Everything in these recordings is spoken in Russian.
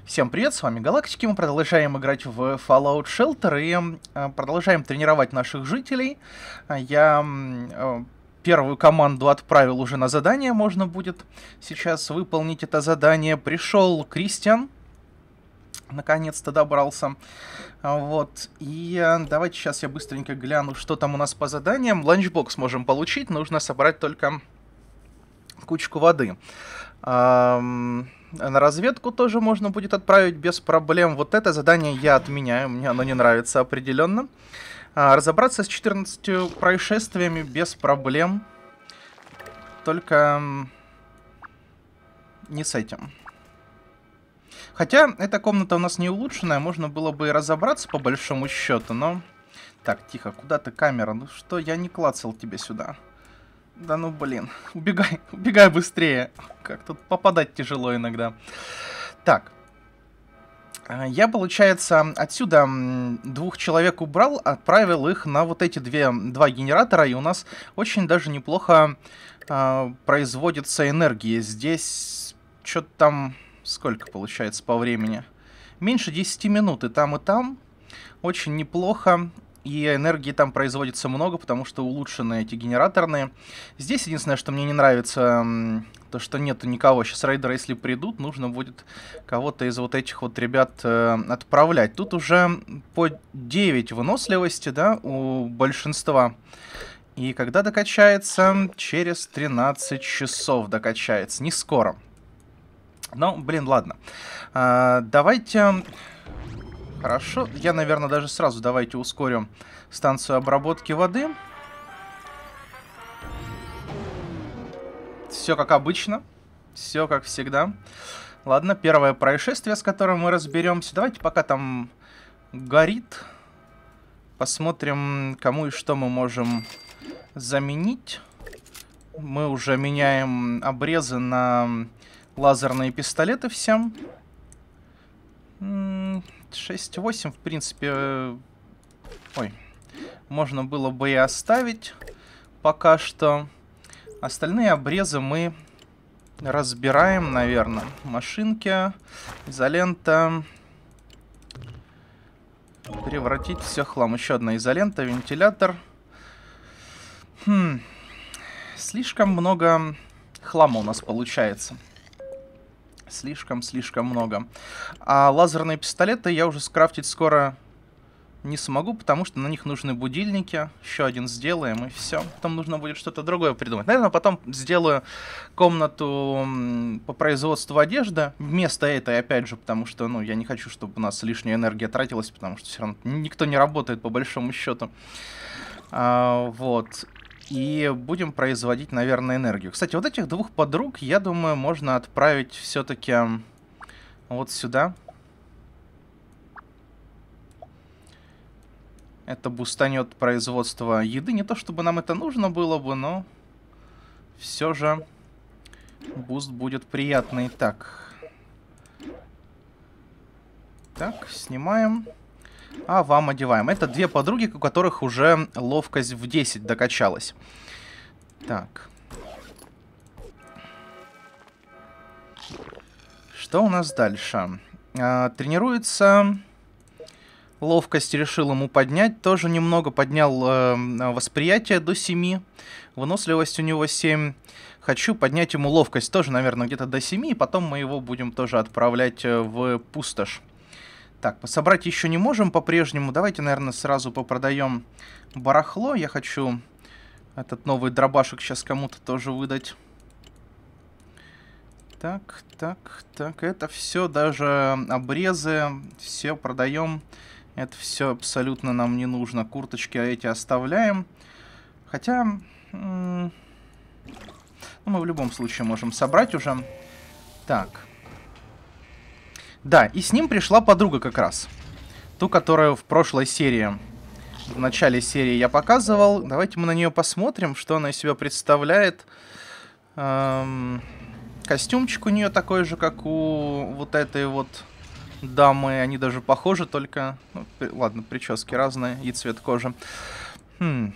Всем привет, с вами Галактики, мы продолжаем играть в Fallout Shelter и продолжаем тренировать наших жителей. Я первую команду отправил уже на задание, можно будет сейчас выполнить это задание. Пришел Кристиан, наконец-то добрался. Вот, и давайте сейчас я быстренько гляну, что там у нас по заданиям. Ланчбокс можем получить, нужно собрать только кучку воды. На разведку тоже можно будет отправить без проблем. Вот это задание я отменяю, мне оно не нравится определенно. Разобраться с 14 происшествиями без проблем. Только не с этим. Хотя эта комната у нас не улучшенная, можно было бы и разобраться по большому счету, но... Так, тихо, куда ты, камера? Ну что, я не клацал тебе сюда. Да ну блин, убегай, убегай быстрее. Как тут попадать тяжело иногда. Так. Я, получается, отсюда двух человек убрал, отправил их на вот эти два генератора, и у нас очень даже неплохо производится энергия. Здесь что-то там... Сколько получается по времени? Меньше 10 минут и там. Очень неплохо. И энергии там производится много, потому что улучшены эти генераторные. Здесь единственное, что мне не нравится, то, что нету никого. Сейчас рейдеры, если придут, нужно будет кого-то из вот этих вот ребят отправлять. Тут уже по 9 выносливости, да, у большинства. И когда докачается? Через 13 часов докачается. Не скоро. Ну, блин, ладно. Давайте... Хорошо, я, наверное, даже сразу давайте ускорим станцию обработки воды. Все как обычно, все как всегда. Ладно, первое происшествие, с которым мы разберемся. Давайте пока там горит. Посмотрим, кому и что мы можем заменить. Мы уже меняем обрезы на лазерные пистолеты всем. 6-8, в принципе, ой, можно было бы и оставить пока что. Остальные обрезы мы разбираем, наверное. Машинки, изолента. Превратить все в хлам. Еще одна изолента, вентилятор. Слишком много хлама у нас получается. Слишком много. А лазерные пистолеты я уже скрафтить скоро не смогу, потому что на них нужны будильники. Еще один сделаем, и все. Потом нужно будет что-то другое придумать. Наверное, потом сделаю комнату по производству одежды вместо этой, опять же, потому что, ну, я не хочу, чтобы у нас лишняя энергия тратилась, потому что все равно никто не работает, по большому счету. Вот. И будем производить, наверное, энергию. Кстати, вот этих двух подруг, я думаю, можно отправить все-таки вот сюда. Это бустанет производство еды. Не то, чтобы нам это нужно было бы, но все же буст будет приятный. Так, снимаем. А вам одеваем. Это две подруги, у которых уже ловкость в 10 докачалась. Так. Что у нас дальше? Тренируется. Ловкость решил ему поднять. Тоже немного поднял восприятие до 7. Выносливость у него 7. Хочу поднять ему ловкость тоже, наверное, где-то до 7. И потом мы его будем тоже отправлять в пустошь. Так, собрать еще не можем по-прежнему. Давайте, наверное, сразу попродаем барахло. Я хочу этот новый дробашек сейчас кому-то тоже выдать. Так. Это все, даже обрезы, все продаем. Это все абсолютно нам не нужно. Курточки эти оставляем. Хотя... ну, мы в любом случае можем собрать уже. Так. Да, и с ним пришла подруга как раз. Ту, которую в прошлой серии, в начале серии я показывал. Давайте мы на нее посмотрим, что она из себя представляет. Костюмчик у нее такой же, как у вот этой вот дамы. Они даже похожи, только... Ну, ладно, прически разные и цвет кожи. Не,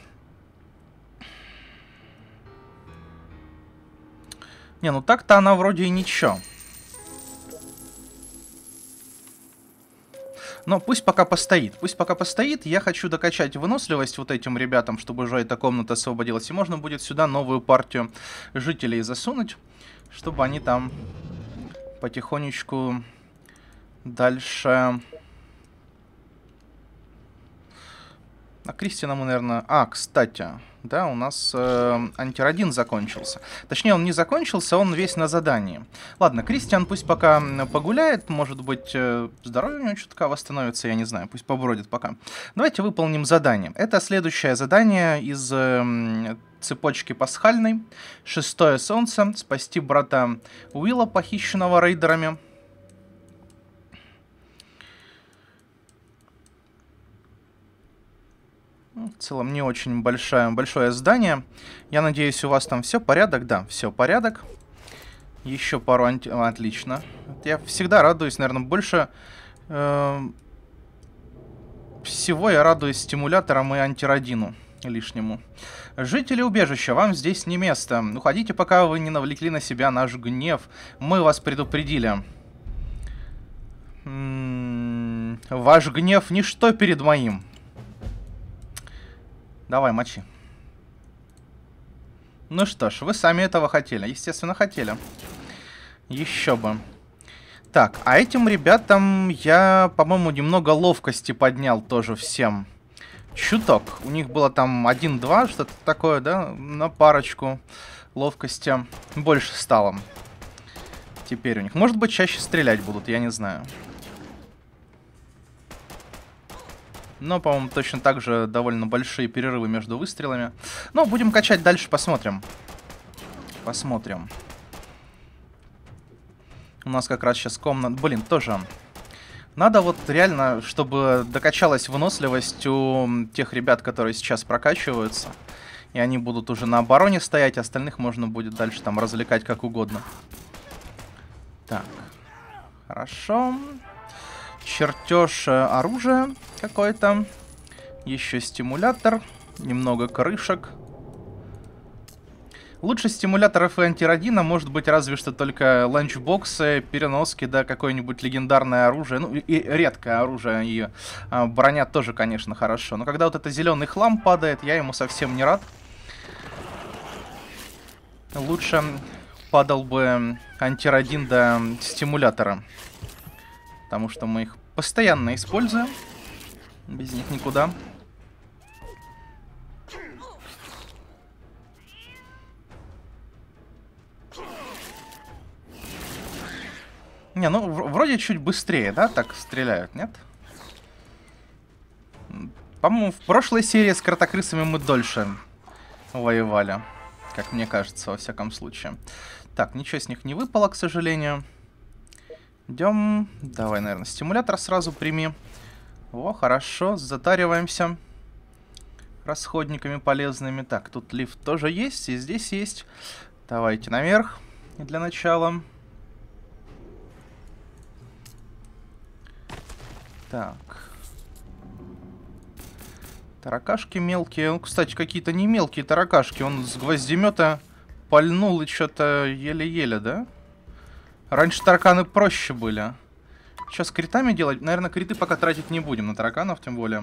ну так-то она вроде и ничего. Но пусть пока постоит. Пусть пока постоит. Я хочу докачать выносливость вот этим ребятам, чтобы уже эта комната освободилась. И можно будет сюда новую партию жителей засунуть, чтобы они там потихонечку дальше... А Кристина мы, наверное... А, кстати, да, у нас антирадин закончился. Точнее, он не закончился, он весь на задании. Ладно, Кристиан пусть пока погуляет, может быть, здоровье у него чутка восстановится, я не знаю, пусть побродит пока. Давайте выполним задание. Это следующее задание из цепочки пасхальной. 6-е солнце. Спасти брата Уилла, похищенного рейдерами. В целом не очень большое здание. Я надеюсь, у вас там все порядок. Да, все порядок. Еще пару Отлично. Я всегда радуюсь, наверное, больше всего я радуюсь стимуляторам и антирадину лишнему. Жители убежища, вам здесь не место. Уходите, пока вы не навлекли на себя наш гнев. Мы вас предупредили. Ваш гнев ничто перед моим. Давай, мочи. Ну что ж, вы сами этого хотели. Естественно, хотели. Еще бы. Так, а этим ребятам я, по-моему, немного ловкости поднял тоже всем. Чуток. У них было там 1-2, что-то такое, да? На парочку ловкости больше стало. Теперь у них. Может быть, чаще стрелять будут, я не знаю. Но, по-моему, точно так же довольно большие перерывы между выстрелами. Но будем качать дальше, посмотрим. Посмотрим. У нас как раз сейчас комната... Блин, тоже... Надо вот реально, чтобы докачалась выносливость у тех ребят, которые сейчас прокачиваются. И они будут уже на обороне стоять, остальных можно будет дальше там развлекать как угодно. Так. Хорошо. Чертеж оружия какой-то. Еще стимулятор. Немного крышек. Лучше стимуляторов и антирадина может быть разве что только ланчбоксы, переноски, да, какое-нибудь легендарное оружие. Ну, и редкое оружие, и броня тоже, конечно, хорошо. Но когда вот это зеленый хлам падает, я ему совсем не рад. Лучше падал бы антирадин до стимулятора. Потому что мы их постоянно используем. Без них никуда. Не, ну, вроде чуть быстрее, да, так стреляют, нет? По-моему, в прошлой серии с кротокрысами мы дольше воевали. Как мне кажется, во всяком случае. Так, ничего с них не выпало, к сожалению. Идем. Давай, наверное, стимулятор сразу прими. О, хорошо, затариваемся расходниками полезными. Так, тут лифт тоже есть, и здесь есть. Давайте наверх для начала. Так. Таракашки мелкие. Ну, кстати, какие-то не мелкие таракашки. Он с гвоздемета пальнул и что-то еле-еле, да? Раньше тараканы проще были. Сейчас критами делать? Наверное, криты пока тратить не будем на тараканов, тем более.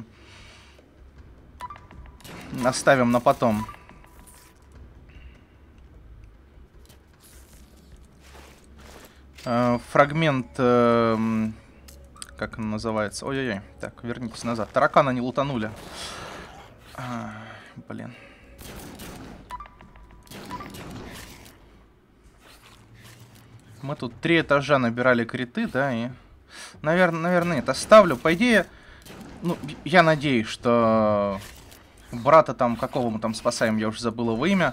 Оставим на потом. Фрагмент... Как он называется? Ой-ой-ой. Так, вернитесь назад. Таракана не лутанули. Блин. Мы тут 3 этажа набирали криты, да, и... Наверное, нет, оставлю. По идее, ну, я надеюсь, что брата там, какого мы там спасаем, я уже забыл его имя.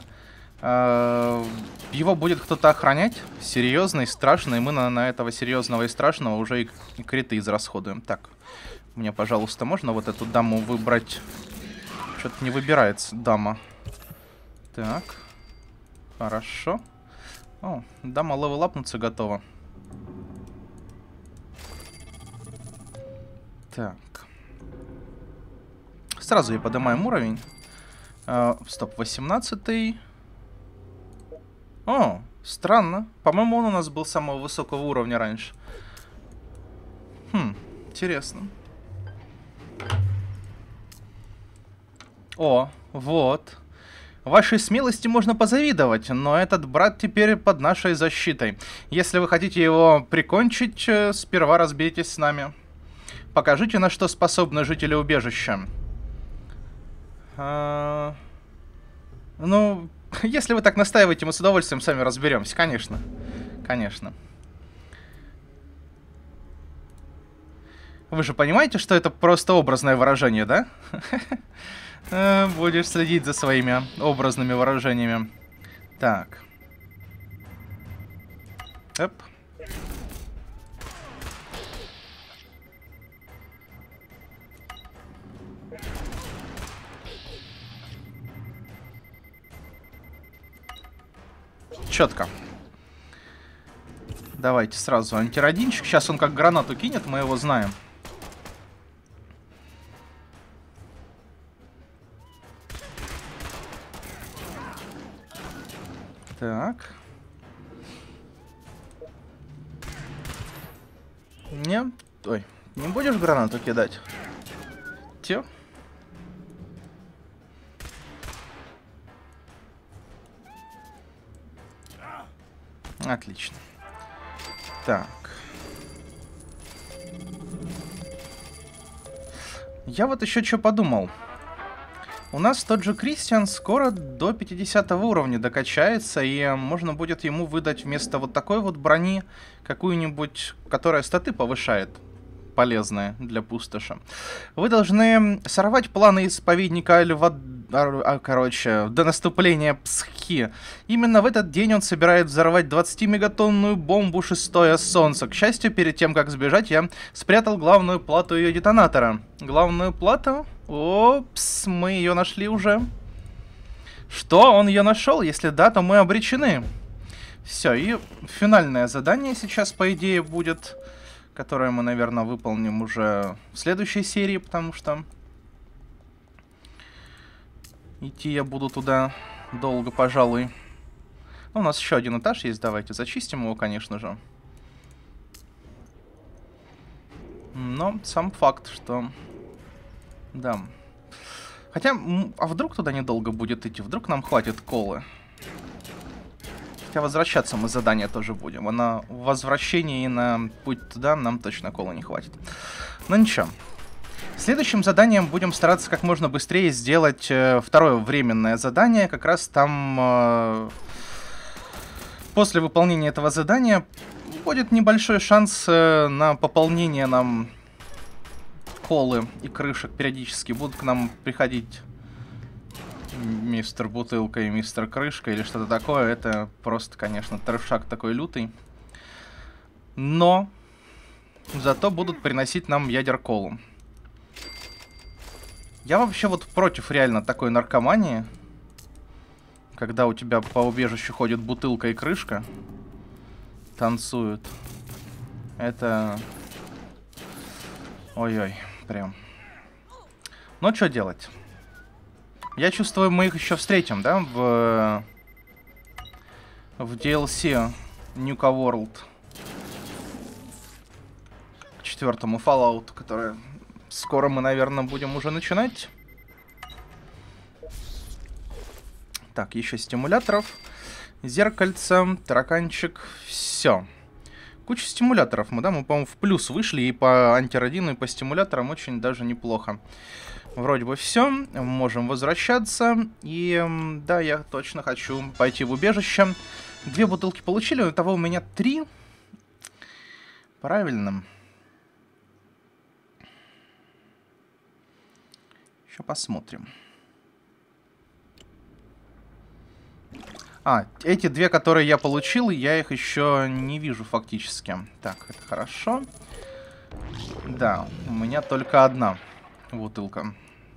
Его будет кто-то охранять. Серьезный, страшный. И мы на этого серьезного и страшного уже и криты израсходуем. Так, мне, пожалуйста, можно вот эту даму выбрать? Что-то не выбирается дама. Так, хорошо. О, дама левелапнуться готова. Так. Сразу я поднимаем уровень. Стоп, 18-й. О, странно. По-моему, он у нас был самого высокого уровня раньше. Хм, интересно. О, вот. Вашей смелости можно позавидовать, но этот брат теперь под нашей защитой. Если вы хотите его прикончить, сперва разберитесь с нами. Покажите, на что способны жители убежища. Ну, если вы так настаиваете, мы с удовольствием сами разберемся, конечно. Конечно. Вы же понимаете, что это просто образное выражение, да? Будешь следить за своими образными выражениями. Так. Оп. Четко. Давайте сразу антирадинчик. Сейчас он как гранату кинет, мы его знаем. Так. Не. Ой, не будешь гранату кидать? Тё. Отлично. Так. Я вот еще что подумал. У нас тот же Кристиан скоро до 50 уровня докачается, и можно будет ему выдать вместо вот такой вот брони какую-нибудь, которая статы повышает. Полезная для пустоши. Вы должны сорвать планы исповедника короче, до наступления Псхи. Именно в этот день он собирает взорвать 20-мегатонную бомбу шестое солнце. К счастью, перед тем, как сбежать, я спрятал главную плату ее детонатора. Главную плату? Опс, мы ее нашли уже. Что? Он ее нашел? Если да, то мы обречены. Все, и финальное задание сейчас, по идее, будет... которое мы, наверное, выполним уже в следующей серии, потому что идти я буду туда долго, пожалуй. Ну, у нас еще один этаж есть, давайте зачистим его, конечно же. Но сам факт, что... Да. Хотя, а вдруг туда недолго будет идти? Вдруг нам хватит колы? Хотя возвращаться мы задание тоже будем. А на возвращение и на путь туда нам точно колы не хватит. Но ничего. Следующим заданием будем стараться как можно быстрее сделать второе временное задание. Как раз там после выполнения этого задания будет небольшой шанс на пополнение нам колы и крышек. Периодически будут к нам приходить... Мистер Бутылка и Мистер Крышка или что-то такое. Это просто, конечно, трешак такой лютый. Но зато будут приносить нам ядер-колу. Я вообще вот против реально такой наркомании. Когда у тебя по убежищу ходит Бутылка и Крышка. Танцуют. Это... Ой-ой, прям. Ну, что делать? Я чувствую, мы их еще встретим, да, в DLC Nuka World. К 4-му Fallout, который скоро мы, наверное, будем уже начинать. Так, еще стимуляторов. Зеркальце, тараканчик, все. Куча стимуляторов мы, да, мы, по-моему, в плюс вышли и по антирадину, и по стимуляторам очень даже неплохо. Вроде бы все, можем возвращаться. И да, я точно хочу пойти в убежище. 2 бутылки получили, того у меня 3. Правильно. Еще посмотрим. А, эти 2, которые я получил, я их еще не вижу фактически. Так, это хорошо. Да, у меня только 1 бутылка.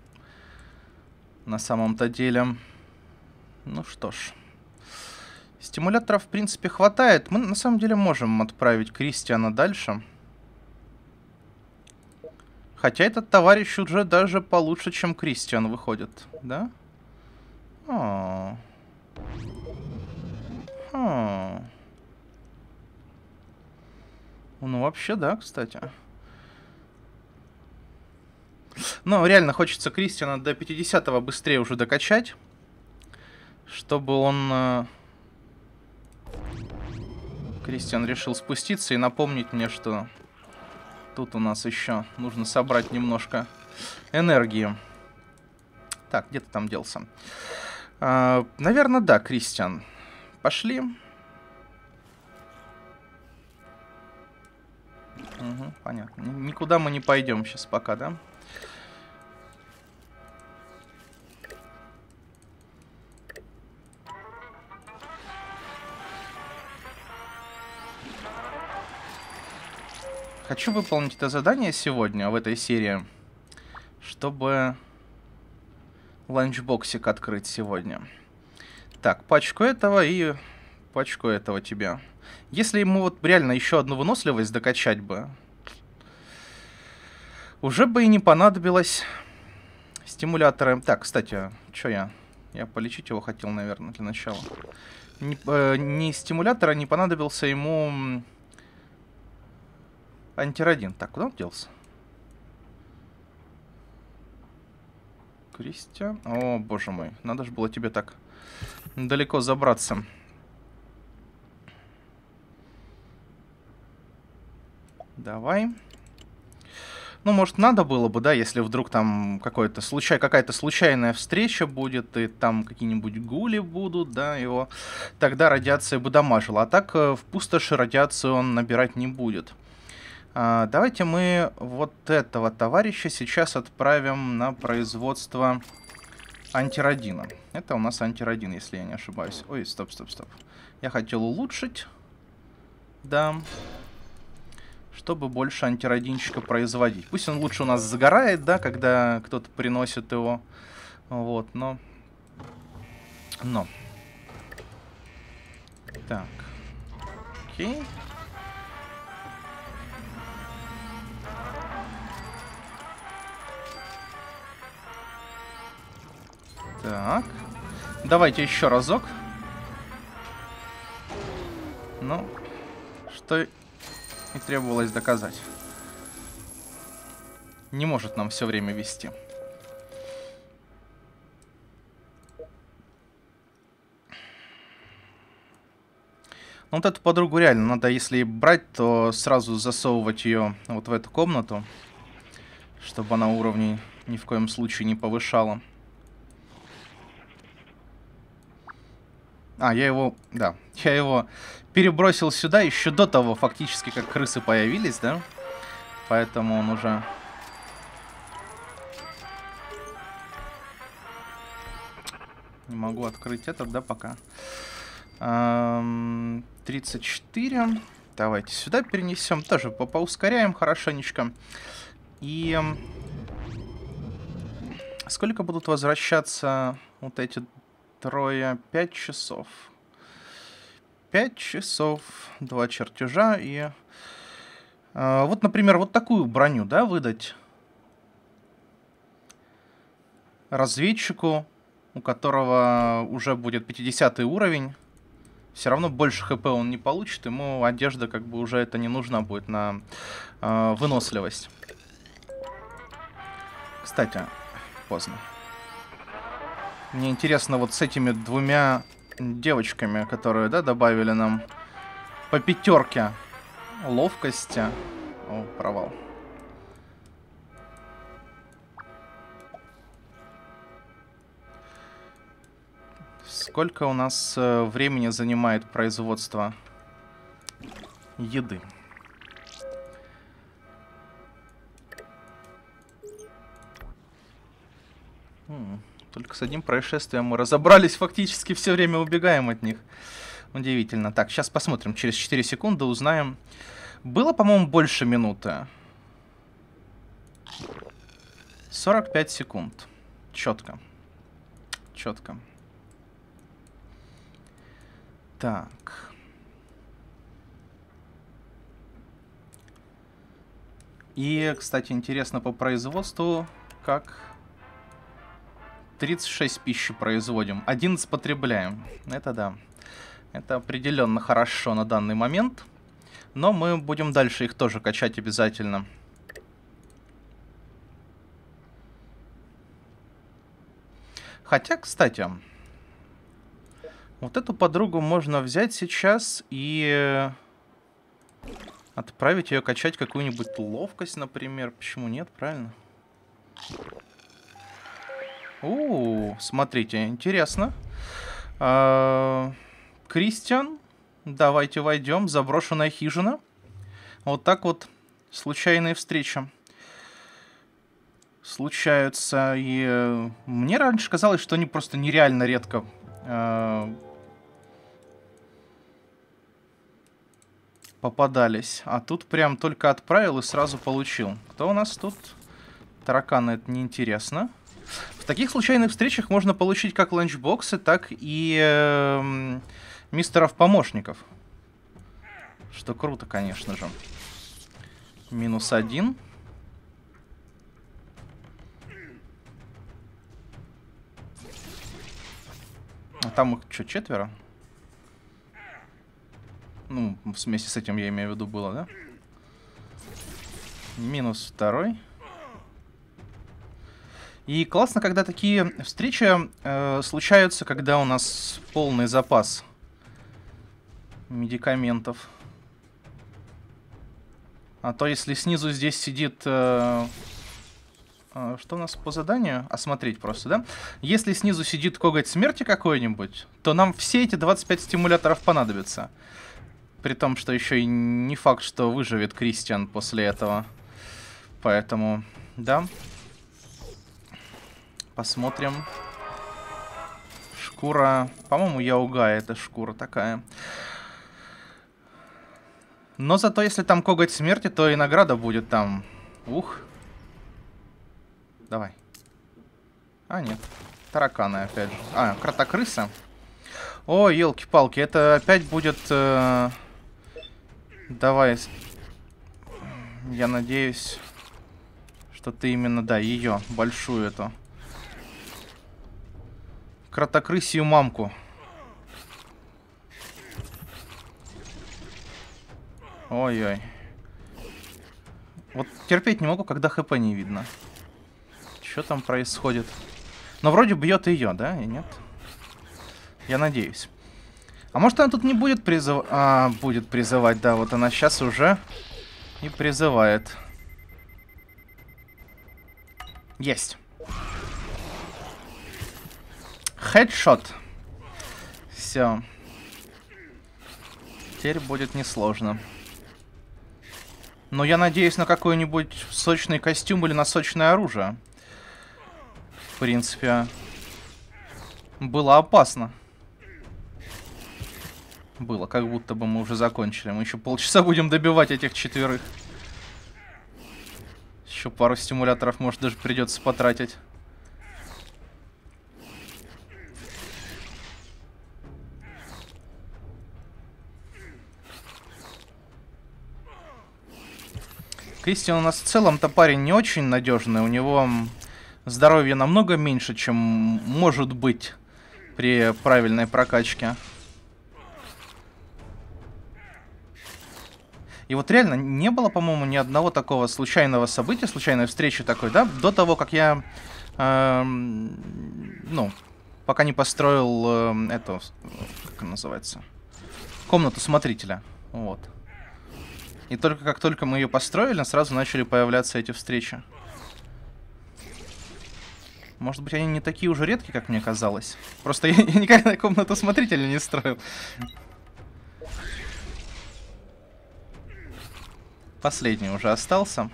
На самом-то деле. Ну что ж. Стимуляторов, в принципе, хватает. Мы, на самом деле, можем отправить Кристиана дальше. Хотя этот товарищ уже даже получше, чем Кристиан выходит. Да? Ну, вообще, да, кстати. Но реально хочется Кристиана до 50-го быстрее уже докачать. Чтобы он... Кристиан решил спуститься и напомнить мне, что тут у нас еще нужно собрать немножко энергии. Так, где ты там делся? Наверное, да, Кристиан. Пошли. Угу, понятно. Никуда мы не пойдем сейчас пока, да? Хочу выполнить это задание сегодня, в этой серии, чтобы ланчбоксик открыть сегодня. Так, пачку этого и пачку этого тебе. Если ему вот реально еще одну выносливость докачать бы, уже бы и не понадобилось стимуляторы. Так, кстати, что я? Я полечить его хотел, наверное, для начала. Не стимулятора, не понадобился ему... Антирадин. Так, куда он делся? Кристиан. О, боже мой. Надо же было тебе так далеко забраться. Давай. Ну, может, надо было бы, да, если вдруг там какая-то случайная встреча будет, и там какие-нибудь гули будут, да, его... Тогда радиация бы дамажила. А так в пустоши радиацию он набирать не будет. Давайте мы вот этого товарища сейчас отправим на производство антирадина. Это у нас антирадин, если я не ошибаюсь. Ой, стоп. Я хотел улучшить. Да. Чтобы больше антирадинчика производить. Пусть он лучше у нас загорает, да, когда кто-то приносит его. Вот, но... Так. Окей. Так. Давайте еще разок. Ну, что и требовалось доказать. Не может нам все время вести. Ну, вот эту подругу реально надо, если брать, то сразу засовывать ее вот в эту комнату, чтобы она уровни ни в коем случае не повышала. Я его перебросил сюда еще до того, фактически, как крысы появились, да? Поэтому он уже... Не могу открыть этот, да, пока. 34. Давайте сюда перенесем. Тоже поускоряем хорошенечко. И... Сколько будут возвращаться вот эти... Трое, 5 часов. 5 часов, 2 чертежа и... вот, например, вот такую броню, да, выдать разведчику, у которого уже будет 50 уровень. Все равно больше хп он не получит, ему одежда как бы уже это не нужна будет на выносливость. Кстати, поздно. Мне интересно вот с этими двумя девочками, которые, да, добавили нам по 5 ловкости. О, провал. Сколько у нас времени занимает производство еды? Только с одним происшествием мы разобрались, фактически все время убегаем от них. Удивительно. Так, сейчас посмотрим. Через 4 секунды узнаем. Было, по-моему, больше минуты. 45 секунд. Четко. Четко. Так. И, кстати, интересно по производству, как... 36 пищи производим, 11 потребляем. Это да. Это определенно хорошо на данный момент. Но мы будем дальше их тоже качать обязательно. Хотя, кстати, вот эту подругу можно взять сейчас и отправить ее качать какую-нибудь ловкость, например. Почему нет, правильно? Смотрите, интересно. Кристиан, давайте войдем. Заброшенная хижина. Вот так вот случайные встречи случаются. И мне раньше казалось, что они просто нереально редко попадались. А тут прям только отправил и сразу получил. Кто у нас тут? Тараканы, это неинтересно. В таких случайных встречах можно получить как ланчбоксы, так и мистеров-помощников. Что круто, конечно же. -1. А там их что, 4? Ну, вместе с этим я имею в виду было, да? -2. И классно, когда такие встречи случаются, когда у нас полный запас медикаментов. А то если снизу здесь сидит... что у нас по заданию? Осмотреть просто, да? Если снизу сидит коготь смерти какой-нибудь, то нам все эти 25 стимуляторов понадобятся. При том, что еще и не факт, что выживет Кристиан после этого. Поэтому, да. Посмотрим. Шкура... По-моему, Яугая это шкура такая. Но зато если там коготь смерти, то и награда будет там. Ух. Давай. А, нет. Тараканы опять же. А, кротокрыса. О, елки-палки, это опять будет... Давай. Я надеюсь, что ты именно, да, ее, большую эту. Кротокрысью мамку. Ой-ой. Вот терпеть не могу, когда ХП не видно. Что там происходит? Но вроде бьет ее, да? И нет? Я надеюсь. А может она тут не будет призывать? А, будет призывать, да. Вот она сейчас уже и призывает. Есть. Хедшот. Все. Теперь будет несложно. Но я надеюсь на какой-нибудь сочный костюм или на сочное оружие. В принципе, было опасно. Было, как будто бы мы уже закончили. Мы еще полчаса будем добивать этих 4. Еще пару стимуляторов, может, даже придется потратить. Кристиан у нас в целом-то парень не очень надежный. У него здоровья намного меньше, чем может быть при правильной прокачке. И вот реально не было, по-моему, ни одного такого случайного события, случайной встречи такой, да, до того, как я, ну, пока не построил эту, как она называется, комнату смотрителя, вот. И только как только мы ее построили, сразу начали появляться эти встречи. Может быть, они не такие уже редкие, как мне казалось. Просто я никогда комнату смотрителя не строил. Последний уже остался.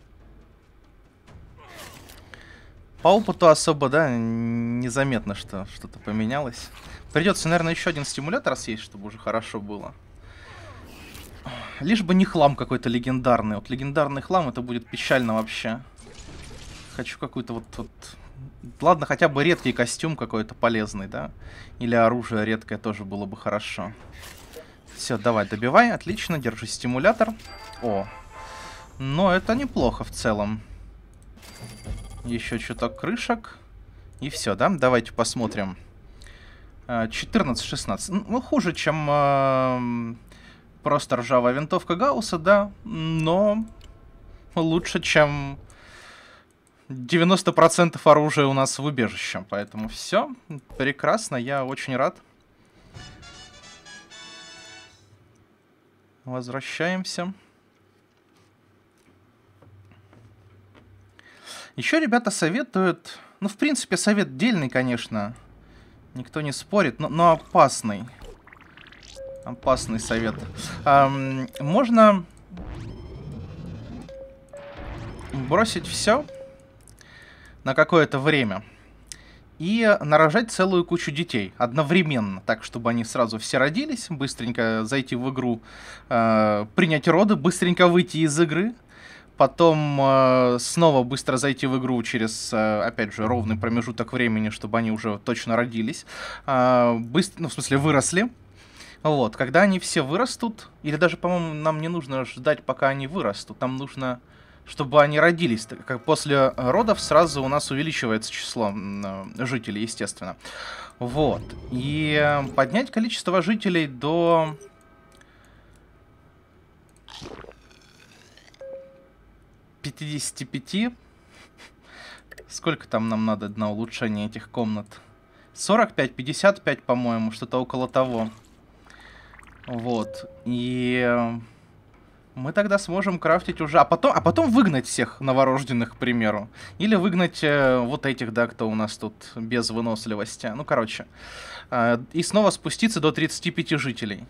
По опыту особо, да, незаметно, что что-то поменялось. Придется, наверное, еще один стимулятор съесть, чтобы уже хорошо было. Лишь бы не хлам какой-то легендарный. Вот легендарный хлам, это будет печально вообще. Хочу какой-то вот... Ладно, хотя бы редкий костюм какой-то полезный, да? Или оружие редкое тоже было бы хорошо. Все, давай, добивай. Отлично, держи стимулятор. О, но это неплохо в целом. Еще чуток крышек. И все, да? Давайте посмотрим. 14-16. Ну, хуже, чем просто ржавая винтовка Гаусса, да. Но лучше, чем 90% оружия у нас в убежище, поэтому все прекрасно, я очень рад. Возвращаемся. Еще ребята советуют, ну, в принципе, совет дельный, конечно, никто не спорит, но опасный. Опасный совет. Можно бросить все на какое-то время и нарожать целую кучу детей одновременно, так, чтобы они сразу все родились, быстренько зайти в игру, принять роды, быстренько выйти из игры, потом снова быстро зайти в игру через, опять же, ровный промежуток времени, чтобы они уже точно родились, ну, в смысле, выросли. Вот, когда они все вырастут, или даже, по-моему, нам не нужно ждать, пока они вырастут, нам нужно, чтобы они родились. Как после родов сразу у нас увеличивается число жителей, естественно. Вот, и поднять количество жителей до 55. Сколько там нам надо на улучшение этих комнат? 45, 55, по-моему, что-то около того. Вот. И мы тогда сможем крафтить уже... А потом выгнать всех новорожденных, к примеру. Или выгнать вот этих, да, кто у нас тут без выносливости. Ну, короче. И снова спуститься до 35 жителей.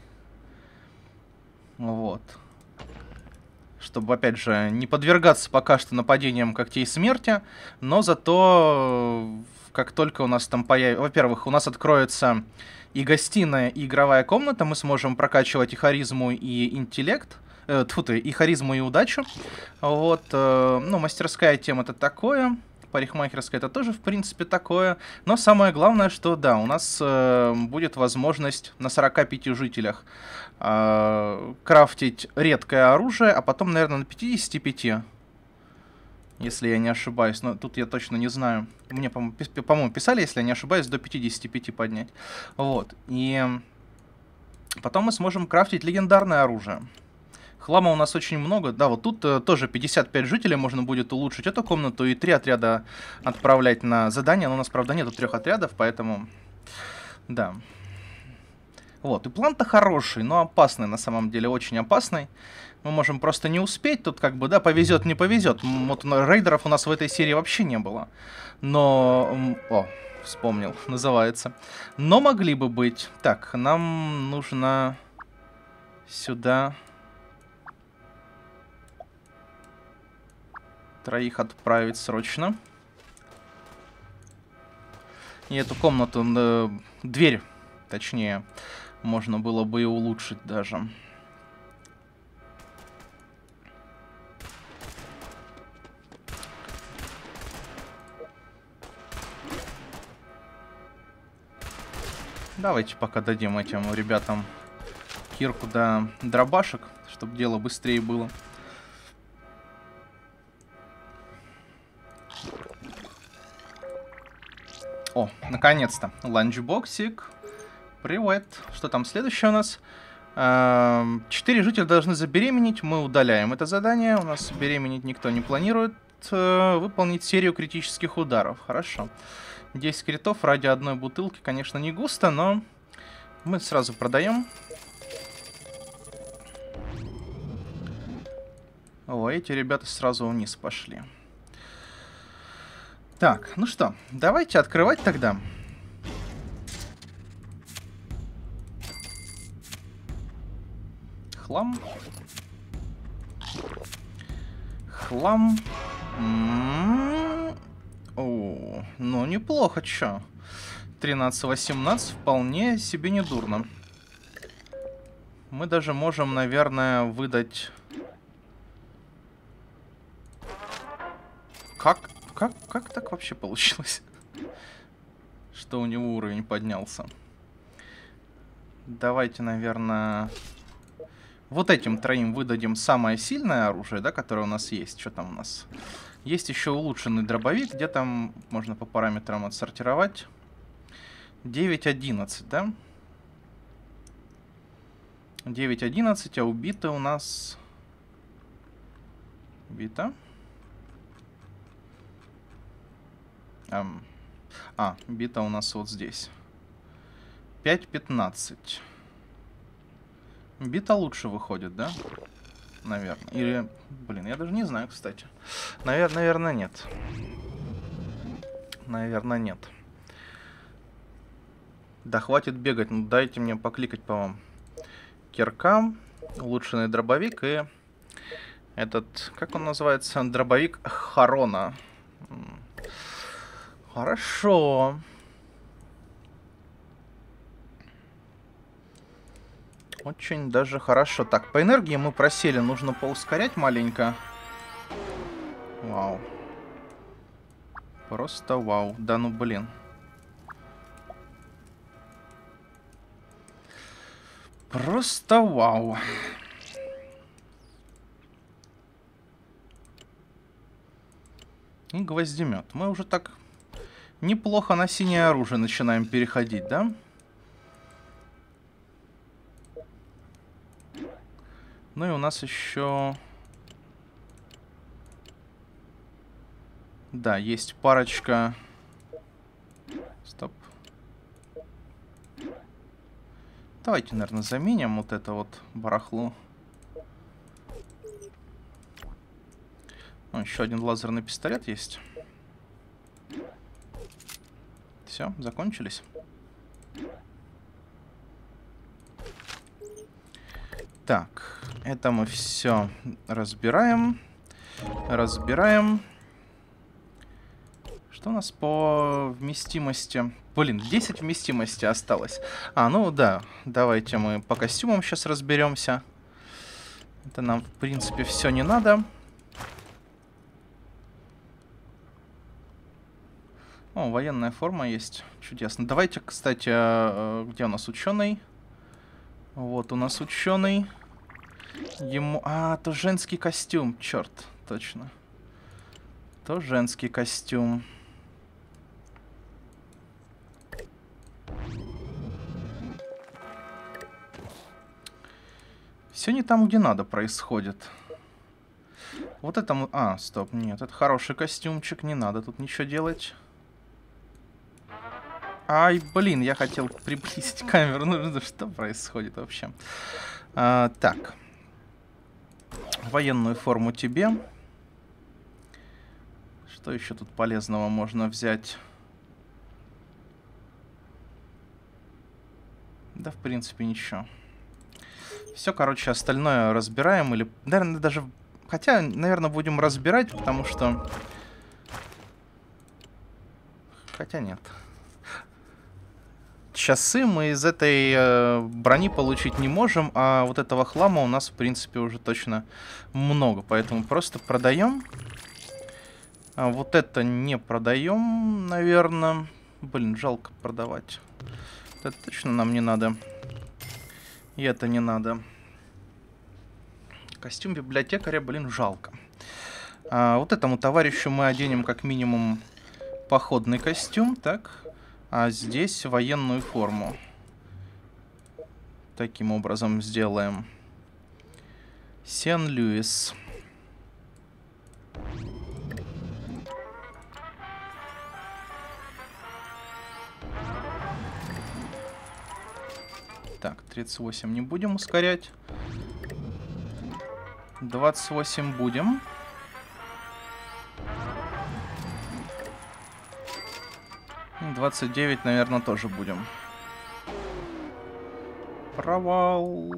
Вот. Чтобы, опять же, не подвергаться пока что нападениям когтей смерти. Но зато, как только у нас там появится... Во-первых, у нас откроется... И гостиная, и игровая комната, мы сможем прокачивать и харизму, и интеллект. И харизму, и удачу. Вот, ну, мастерская тема это такое. Парикмахерская это тоже, в принципе, такое. Но самое главное, что, да, у нас будет возможность на 45 жителях крафтить редкое оружие, а потом, наверное, на 55. Если я не ошибаюсь, но тут я точно не знаю. Мне, по-моему, писали, если я не ошибаюсь, до 55 поднять. Вот. И потом мы сможем крафтить легендарное оружие. Хлама у нас очень много. Да, вот тут тоже 55 жителей. Можно будет улучшить эту комнату и 3 отряда отправлять на задание. Но у нас, правда, нету 3 отрядов, поэтому... Да. Вот. И план-то хороший, но опасный на самом деле. Очень опасный. Мы можем просто не успеть, тут как бы, да, повезет, не повезет. Вот рейдеров у нас в этой серии вообще не было. Но... О, вспомнил, называется. Но могли бы быть. Так, нам нужно сюда 3 отправить срочно. И эту комнату, дверь, точнее, можно было бы и улучшить даже. Давайте пока дадим этим ребятам кирку да дробашек, чтобы дело быстрее было. О, наконец-то. Ланчбоксик. Привет. Что там следующее у нас? 4 жителя должны забеременеть. Мы удаляем это задание. У нас беременеть никто не планирует. Выполнить серию критических ударов. Хорошо. 10 критов ради одной бутылки, конечно, не густо, но мы сразу продаем. О, эти ребята сразу вниз пошли. Так, ну что, давайте открывать тогда. Хлам. Хлам. О, ну неплохо, чё. 13-18 вполне себе не дурно. Мы даже можем, наверное, выдать... Как так вообще получилось? Что у него уровень поднялся. Давайте, наверное... Вот этим 3 выдадим самое сильное оружие, да, которое у нас есть. Что там у нас? Есть еще улучшенный дробовик, где там можно по параметрам отсортировать. 9-11, да? 9-11, а убито у нас... Убито. Бита у нас вот здесь. 5.15. Бита лучше выходит, да? Наверное. Или, блин, я даже не знаю, кстати. Наверное, нет. Наверное, нет. Да хватит бегать. Ну, дайте мне покликать по вам. Кирка, улучшенный дробовик и этот, как он называется? Дробовик Харона. Хорошо. Очень даже хорошо. Так, по энергии мы просели. Нужно поускорять маленько. Вау. Просто вау. Да ну блин. Просто вау. И гвоздемет. Мы уже так неплохо на синее оружие начинаем переходить, да? Ну и у нас еще... Да, есть парочка... Стоп. Давайте, наверное, заменим вот это вот барахло. Еще один лазерный пистолет есть. Все, закончились. Так, это мы все разбираем. Разбираем. Что у нас по вместимости? Блин, 10 вместимости осталось. Ну да, давайте мы по костюмам сейчас разберемся. Это нам, в принципе, все не надо. О, военная форма есть. Чудесно. Давайте, кстати, где у нас ученый? Вот у нас ученый. Ему... то женский костюм. Черт, точно. То женский костюм. Все не там, где надо, происходит. Вот это... стоп, нет, это хороший костюмчик, не надо тут ничего делать. Ай, блин, я хотел приблизить камеру. Ну, что происходит вообще? Так. Военную форму тебе. Что еще тут полезного можно взять? Да, в принципе, ничего. Все, короче, остальное разбираем. Или, наверное, даже... Хотя, наверное, будем разбирать, потому что... Хотя нет. Часы мы из этой брони получить не можем, а вот этого хлама у нас, в принципе, уже точно много. Поэтому просто продаем. Вот это не продаем, наверное. Блин, жалко продавать. Это точно нам не надо. И это не надо. Костюм библиотекаря, блин, жалко. Вот этому товарищу мы оденем как минимум походный костюм, так? А здесь военную форму. Таким образом сделаем. Сен-Луис. Так, 38 не будем ускорять. 28 будем. И 29, наверное, тоже будем. Провал.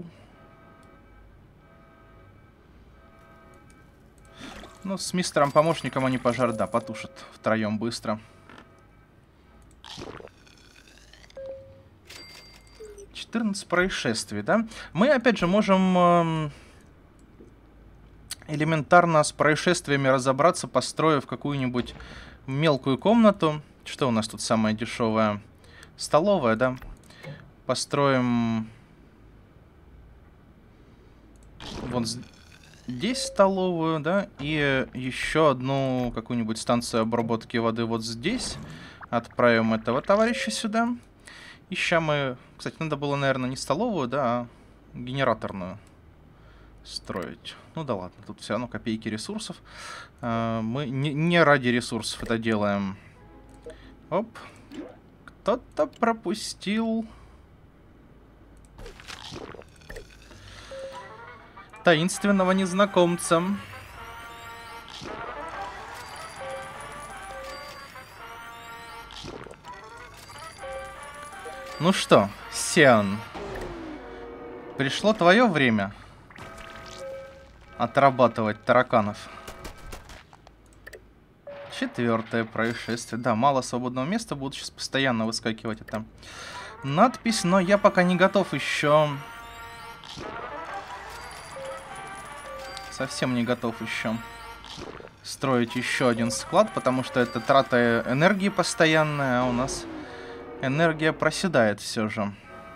Ну, с мистером-помощником они пожар, да, потушат втроем быстро. 14 происшествий, да? Мы, опять же, можем элементарно с происшествиями разобраться, построив какую-нибудь мелкую комнату. Что у нас тут самое дешевое? Столовая, да? Построим... Вот здесь столовую, да? И еще одну какую-нибудь станцию обработки воды вот здесь. Отправим этого товарища сюда. И сейчас мы... Кстати, надо было, наверное, не столовую, да, а генераторную строить. Ну да ладно, тут все равно копейки ресурсов. Мы не ради ресурсов это делаем. Оп. Кто-то пропустил таинственного незнакомца. Ну что, Сиан, пришло твое время отрабатывать тараканов. 4-е происшествие. Да, мало свободного места, будут сейчас постоянно выскакивать эта надпись, но я пока не готов еще. Совсем не готов еще строить еще один склад, потому что это трата энергии постоянная, а у нас энергия проседает все же.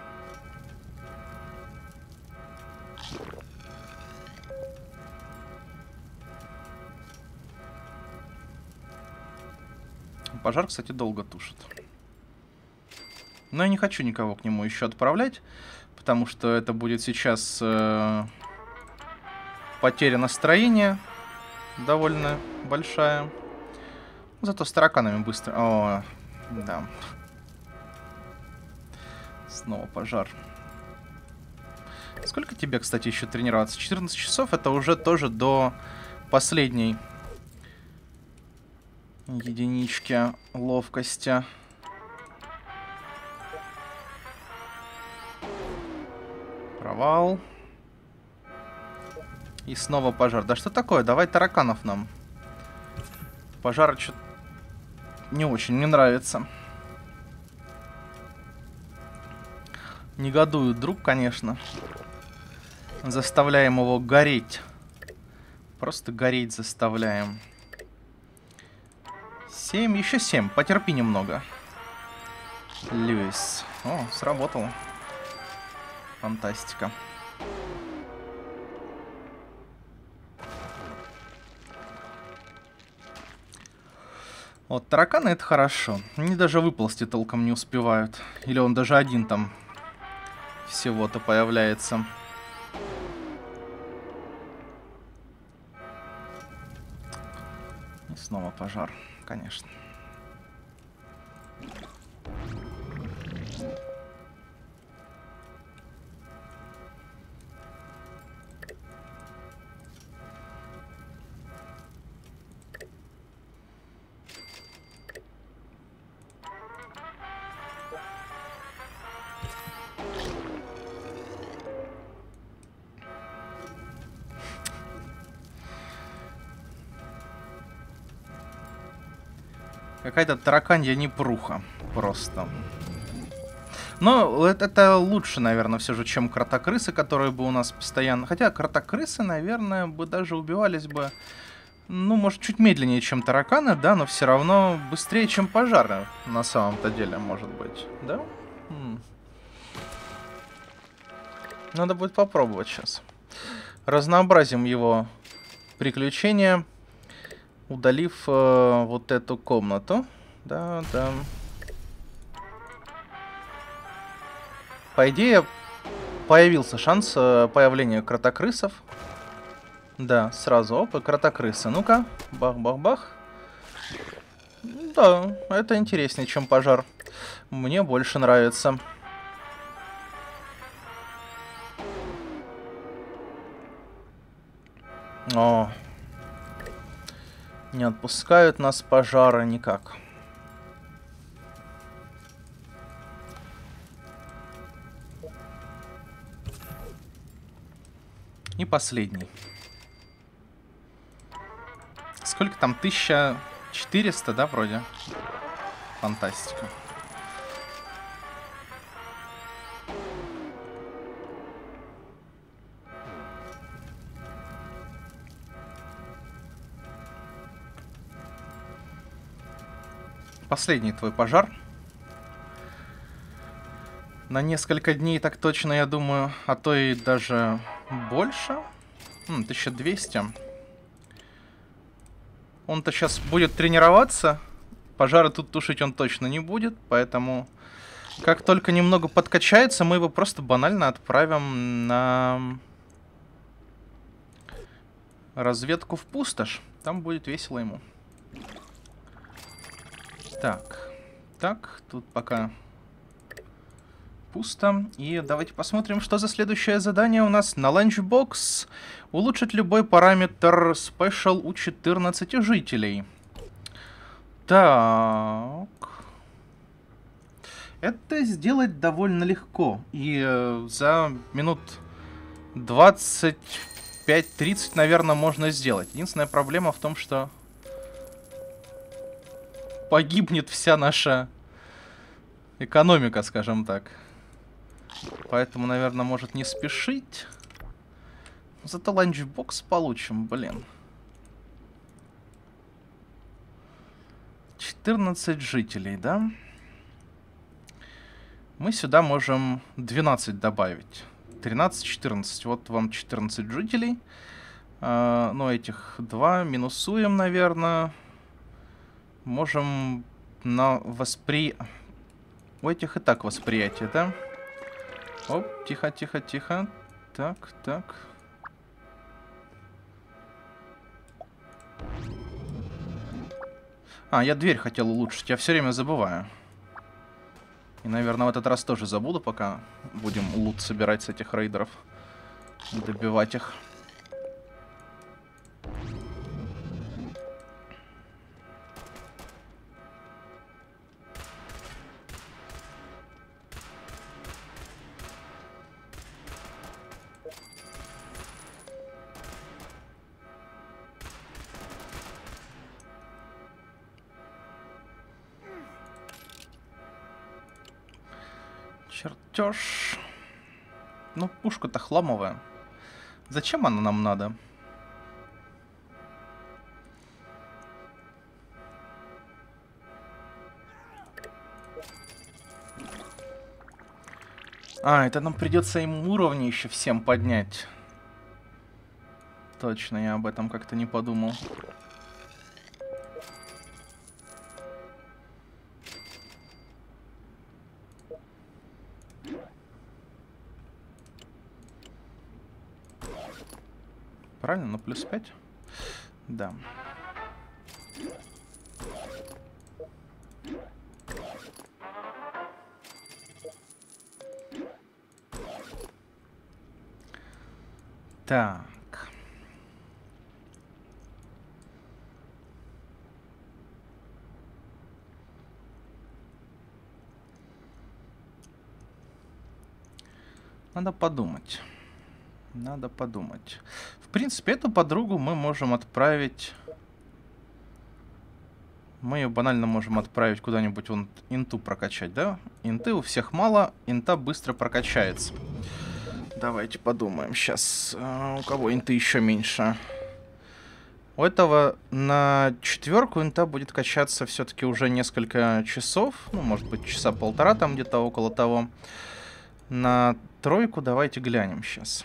Пожар, кстати, долго тушит. Но я не хочу никого к нему еще отправлять, потому что это будет сейчас потеря настроения довольно большая. Зато с тараканами быстро... О, да. Снова пожар. Сколько тебе, кстати, еще тренироваться? 14 часов, это уже тоже до последней единички ловкости. Провал. И снова пожар. Да что такое? Давай тараканов нам. Пожар что-то не очень мне нравится. Негодует друг, конечно. Заставляем его гореть. Просто гореть заставляем. 7, еще 7. Потерпи немного. Льюис. О, сработало. Фантастика. Вот тараканы это хорошо. Они даже выползти толком не успевают. Или он даже один там всего-то появляется. И снова пожар, конечно. Какая-то тараканья непруха. Просто. Но это лучше, наверное, все же, чем кротокрысы, которые бы у нас постоянно... Хотя кротокрысы, наверное, бы даже убивались бы... Ну, может, чуть медленнее, чем тараканы, да, но все равно быстрее, чем пожары, на самом-то деле, может быть. Да? Надо будет попробовать сейчас. Разнообразим его приключения, удалив вот эту комнату. Да, да. По идее, появился шанс появления кротокрысов. Да, сразу, оп, и кротокрысы. Ну-ка, бах-бах-бах. Да, это интереснее, чем пожар. Мне больше нравится. О, не отпускают нас пожары никак. И последний. Сколько там? 1400, да, вроде? Фантастика. Последний твой пожар. На несколько дней так точно, я думаю, а то и даже больше. 1200. Он-то сейчас будет тренироваться. Пожары тут тушить он точно не будет, поэтому как только немного подкачается, мы его просто банально отправим на разведку в пустошь. Там будет весело ему. Так, Так, тут пока пусто. И давайте посмотрим, что за следующее задание у нас на Lunchbox. Улучшить любой параметр Special у 14 жителей. Так. Это сделать довольно легко. И за минут 25-30, наверное, можно сделать. Единственная проблема в том, что погибнет вся наша экономика, скажем так. Поэтому, наверное, может не спешить. Зато ланчбокс получим, блин. 14 жителей, да? Мы сюда можем 12 добавить. 13-14. Вот вам 14 жителей. Ну, этих 2 минусуем, наверное. Можем на у этих и так восприятие, да? Оп, тихо, тихо, тихо. Так, так. Я дверь хотел улучшить. Я все время забываю. И, наверное, в этот раз тоже забуду, пока будем лут собирать с этих рейдеров. Добивать их. Чертеж. Ну, пушка-то хламовая. Зачем она нам надо? Это нам придется им уровни еще всем поднять. Точно, я об этом как-то не подумал. Правильно, на плюс 5? Да. Так. Надо подумать. Надо подумать. В принципе, эту подругу мы можем отправить... Мы ее банально можем отправить куда-нибудь, вон, инту прокачать, да? Инты у всех мало, инта быстро прокачается. Давайте подумаем сейчас, у кого инты еще меньше. У этого на 4 инта будет качаться все-таки уже несколько часов. Ну, может быть, часа полтора там где-то около того. На 3 давайте глянем сейчас.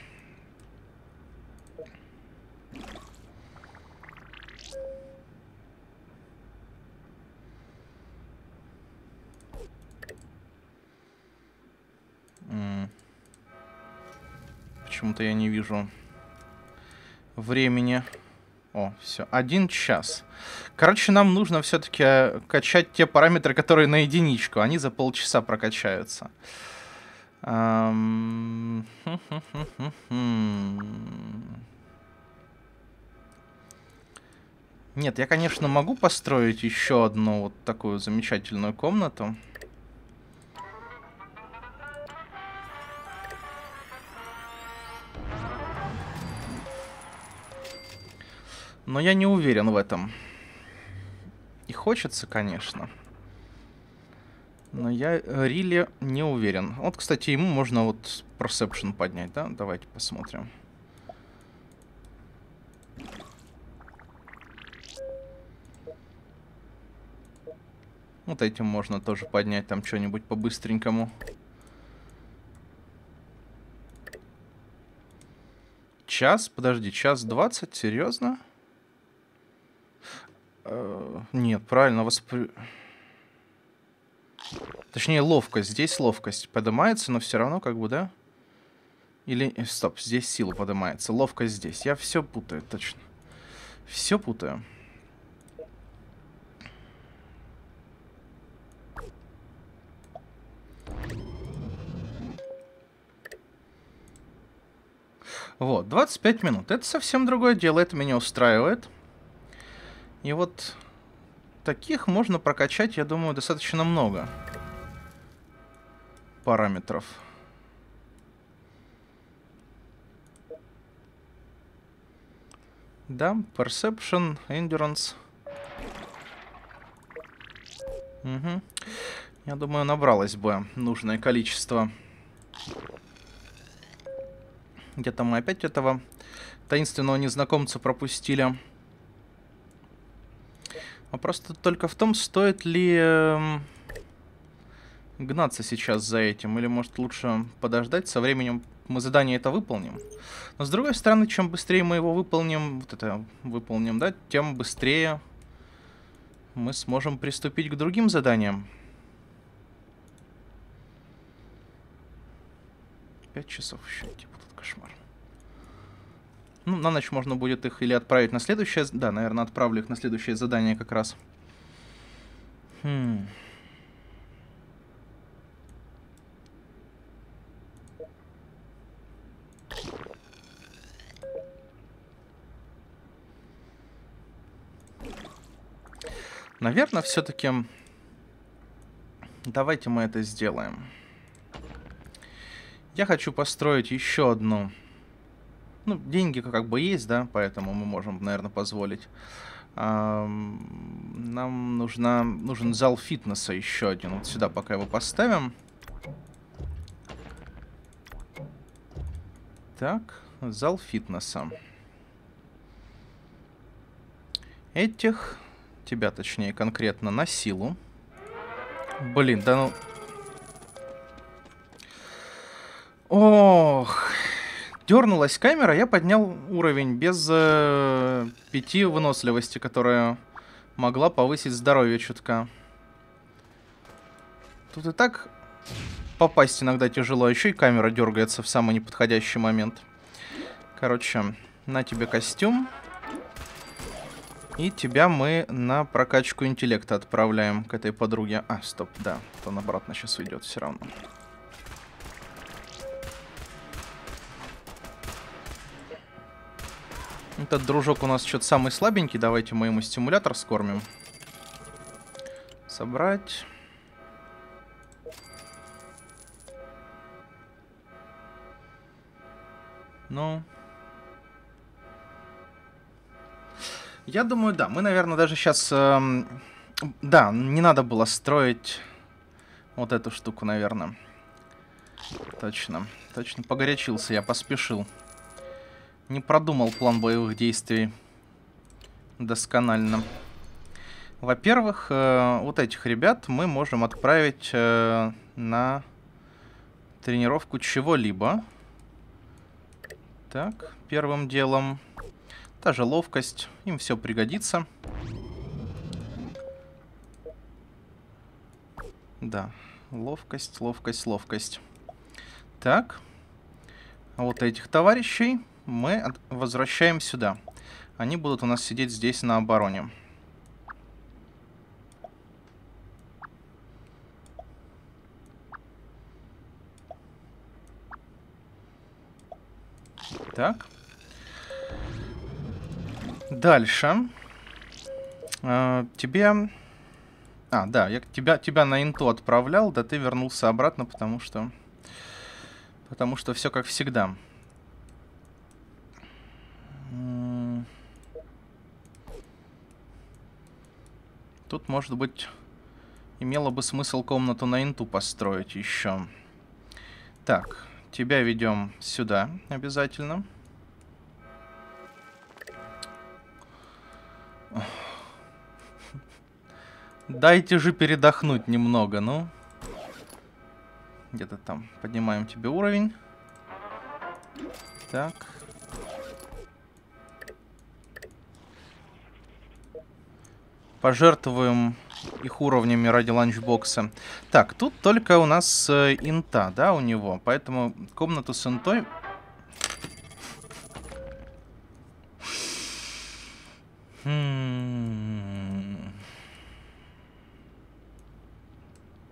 Почему-то я не вижу времени. О, все, 1 час. Короче, нам нужно все-таки качать те параметры, которые на единичку. Они за полчаса прокачаются. Нет, я, конечно, могу построить еще одну вот такую замечательную комнату. Но я не уверен в этом. И хочется, конечно. Но я really не уверен. Вот, кстати, ему можно вот Perception поднять, да? Давайте посмотрим. Вот этим можно тоже поднять там что-нибудь по-быстренькому. Час? Подожди, час 20? Серьезно? Нет, правильно, Точнее, ловкость. Здесь ловкость поднимается, но все равно как бы, да? Или... Стоп, здесь сила поднимается. Ловкость здесь. Я все путаю, точно. Все путаю. Вот, 25 минут. Это совсем другое дело, это меня устраивает. И вот таких можно прокачать, я думаю, достаточно много параметров. Да, Perception, Endurance. Угу. Я думаю, набралось бы нужное количество. Где-то мы опять этого таинственного незнакомца пропустили. Вопрос только в том, стоит ли гнаться сейчас за этим, или может лучше подождать, со временем мы задание это выполним. Но с другой стороны, чем быстрее мы его выполним, да, тем быстрее мы сможем приступить к другим заданиям. 5 часов еще, типа, тут кошмар. Ну, на ночь можно будет их или отправить на следующее... Да, наверное, отправлю их на следующее задание как раз. Наверное, все-таки... Давайте мы это сделаем. Я хочу построить еще одну... Ну, деньги как бы есть, да, поэтому мы можем, наверное, позволить. Нам нужен зал фитнеса еще один. Вот сюда пока его поставим. Так, зал фитнеса. Тебя, точнее, конкретно на силу. Блин, да ну... Ох... Дернулась камера, я поднял уровень без 5 выносливости, которая могла повысить здоровье чутка. Тут и так попасть иногда тяжело, еще и камера дергается в самый неподходящий момент. Короче, на тебе костюм. И тебя мы на прокачку интеллекта отправляем к этой подруге. А, стоп, да, он обратно сейчас уйдет все равно. Этот дружок у нас что-то самый слабенький. Давайте мы ему стимулятор скормим. Собрать. Ну. Я думаю, да. Мы, наверное, даже сейчас... да, не надо было строить вот эту штуку, наверное. Точно. Точно погорячился я, поспешил. Не продумал план боевых действий досконально. Во-первых, вот этих ребят мы можем отправить на тренировку чего-либо. Так, первым делом. Та же ловкость. Им все пригодится. Да, ловкость, ловкость, ловкость. Так. А вот этих товарищей мы возвращаем сюда. Они будут у нас сидеть здесь на обороне. Так. Дальше. Тебе... А, да, я тебя на инту отправлял, да ты вернулся обратно, потому что все как всегда. Тут, может быть, имело бы смысл комнату на инту построить еще. Так, тебя ведем сюда обязательно. Дайте же передохнуть немного, ну. Где-то там. Поднимаем тебе уровень. Так. Пожертвуем их уровнями ради ланчбокса. Так, тут только у нас инта, да, у него. Поэтому комнату с интой...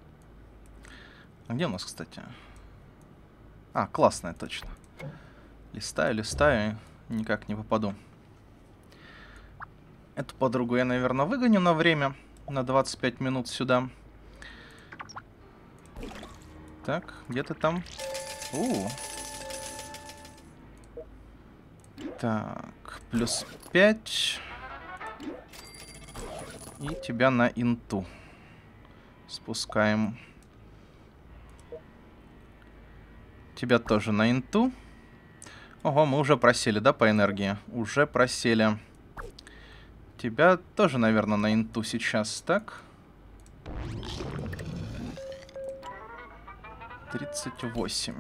А где у нас, кстати? А, классная, точно. Листаю, листаю, и никак не попаду. Эту подругу я, наверное, выгоню на время. На 25 минут сюда. Так, где ты там? Так, плюс 5. И тебя на инту спускаем. Тебя тоже на инту. Ого, мы уже просели, да, по энергии? Уже просели. Тебя тоже, наверное, на инту сейчас, так? 38.